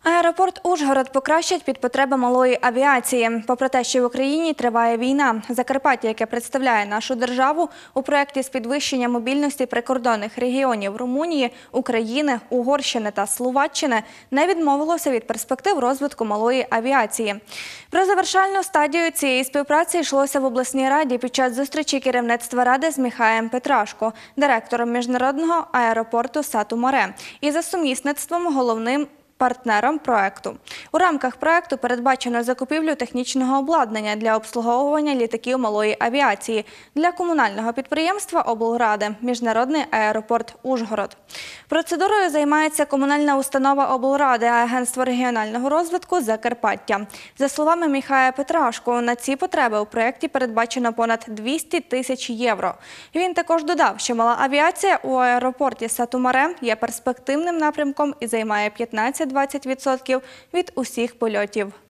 Аеропорт Ужгород покращать під потреби малої авіації. Попри те, що в Україні триває війна, Закарпаття, яке представляє нашу державу, у проєкті з підвищення мобільності прикордонних регіонів Румунії, України, Угорщини та Словаччини не відмовилося від перспектив розвитку малої авіації. Про завершальну стадію цієї співпраці йшлося в обласній раді під час зустрічі керівництва ради з Михаєм Петрашко, директором міжнародного аеропорту Сату-Маре, і за сумісництвом головним партнером проекту. У рамках проекту передбачено закупівлю технічного обладнання для обслуговування літаків малої авіації для комунального підприємства облради «Міжнародний аеропорт Ужгород». Процедурою займається комунальна установа облради, Агентство регіонального розвитку Закарпаття. За словами Михая Петрашко, на ці потреби у проєкті передбачено понад 200 тисяч євро. Він також додав, що мала авіація у аеропорті Сату-Маре є перспективним напрямком і займає 15-20% від усіх польотів.